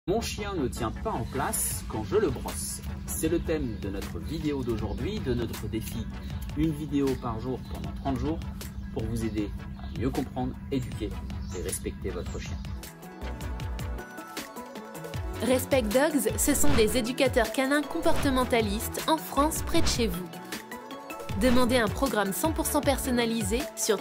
Mon chien ne tient pas en place quand je le brosse. C'est le thème de notre vidéo d'aujourd'hui, de notre défi une vidéo par jour pendant 30 jours pour vous aider à mieux comprendre, éduquer et respecter votre chien. Respect Dogs, ce sont des éducateurs canins comportementalistes en France près de chez vous. Demandez un programme 100% personnalisé sur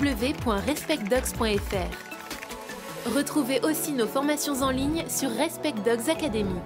www.respectdogs.fr. Retrouvez aussi nos formations en ligne sur Respect Dogs Academy.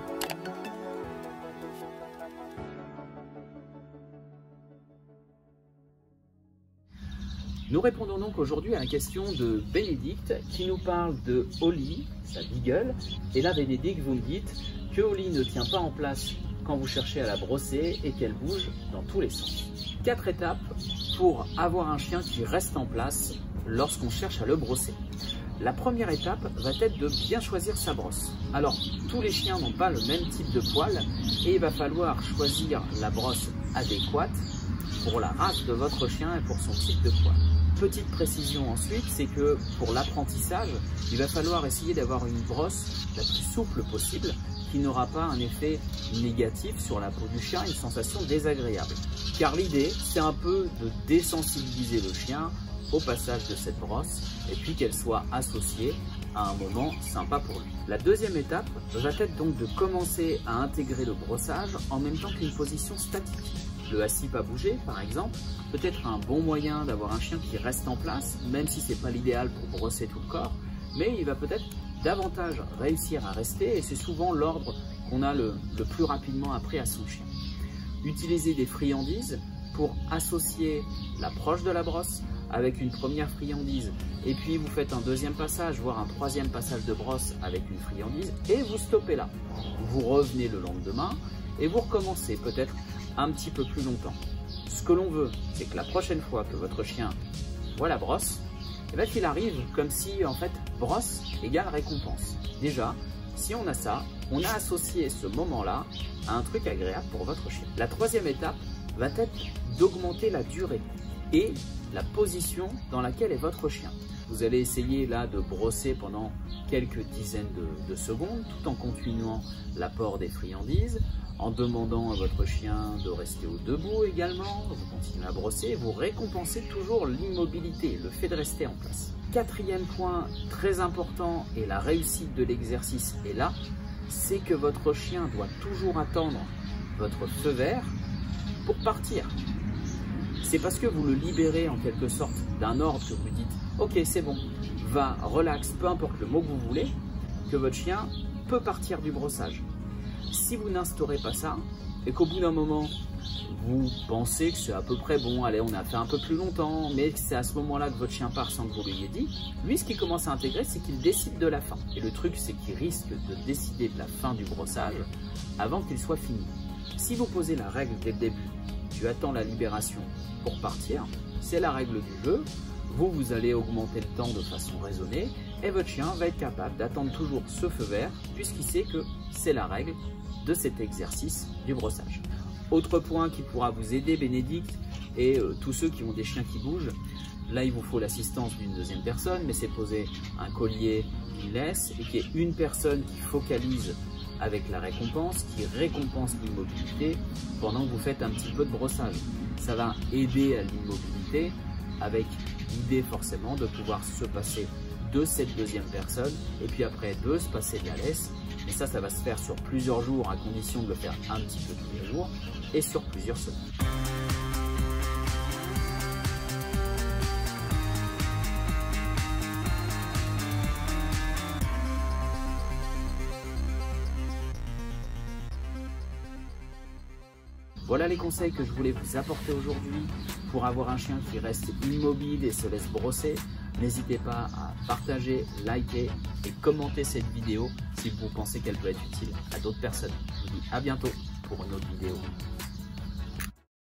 Nous répondons donc aujourd'hui à la question de Bénédicte qui nous parle de Holly, sa beagle. Et là, Bénédicte, vous me dites que Holly ne tient pas en place quand vous cherchez à la brosser et qu'elle bouge dans tous les sens. 4 étapes pour avoir un chien qui reste en place lorsqu'on cherche à le brosser. La première étape va être de bien choisir sa brosse. Alors, tous les chiens n'ont pas le même type de poil et il va falloir choisir la brosse adéquate pour la race de votre chien et pour son type de poil. Petite précision ensuite, c'est que pour l'apprentissage, il va falloir essayer d'avoir une brosse la plus souple possible qui n'aura pas un effet négatif sur la peau du chien, une sensation désagréable. Car l'idée, c'est un peu de désensibiliser le chien au passage de cette brosse et puis qu'elle soit associée à un moment sympa pour lui. La deuxième étape va être donc de commencer à intégrer le brossage en même temps qu'une position statique. Le assis pas bouger par exemple peut être un bon moyen d'avoir un chien qui reste en place, même si ce n'est pas l'idéal pour brosser tout le corps, mais il va peut-être davantage réussir à rester et c'est souvent l'ordre qu'on a le plus rapidement appris à son chien. Utilisez des friandises pour associer l'approche de la brosse avec une première friandise et puis vous faites un deuxième passage, voire un troisième passage de brosse avec une friandise et vous stoppez là. Vous revenez le lendemain et vous recommencez peut-être un petit peu plus longtemps. Ce que l'on veut, c'est que la prochaine fois que votre chien voit la brosse, qu'il arrive comme si en fait brosse égale récompense. Déjà, si on a ça, on a associé ce moment-là à un truc agréable pour votre chien. La troisième étape va être d'augmenter la durée et la position dans laquelle est votre chien. Vous allez essayer là de brosser pendant quelques dizaines de secondes tout en continuant l'apport des friandises, en demandant à votre chien de rester au debout également. Vous continuez à brosser, vous récompensez toujours l'immobilité, le fait de rester en place. Quatrième point très important et la réussite de l'exercice est là, c'est que votre chien doit toujours attendre votre feu vert pour partir. C'est parce que vous le libérez en quelque sorte d'un ordre que vous dites « Ok, c'est bon, va, relax, peu importe le mot que vous voulez », que votre chien peut partir du brossage. Si vous n'instaurez pas ça et qu'au bout d'un moment, vous pensez que c'est à peu près bon, allez, on a fait un peu plus longtemps, mais c'est à ce moment-là que votre chien part sans que vous lui ayez dit, lui, ce qu'il commence à intégrer, c'est qu'il décide de la fin. Et le truc, c'est qu'il risque de décider de la fin du brossage avant qu'il soit fini. Si vous posez la règle dès le début, tu attends la libération pour partir, c'est la règle du jeu, vous allez augmenter le temps de façon raisonnée et votre chien va être capable d'attendre toujours ce feu vert puisqu'il sait que c'est la règle de cet exercice du brossage. Autre point qui pourra vous aider, Bénédicte, et tous ceux qui ont des chiens qui bougent, là il vous faut l'assistance d'une deuxième personne, mais c'est poser un collier qui laisse et qui est une personne qui focalise avec la récompense, qui récompense l'immobilité pendant que vous faites un petit peu de brossage. Ça va aider à l'immobilité avec l'idée forcément de pouvoir se passer de cette deuxième personne et puis après de se passer de la laisse. Et ça va se faire sur plusieurs jours à condition de le faire un petit peu tous les jours et sur plusieurs semaines. Voilà les conseils que je voulais vous apporter aujourd'hui pour avoir un chien qui reste immobile et se laisse brosser. N'hésitez pas à partager, liker et commenter cette vidéo si vous pensez qu'elle peut être utile à d'autres personnes. Je vous dis à bientôt pour une autre vidéo.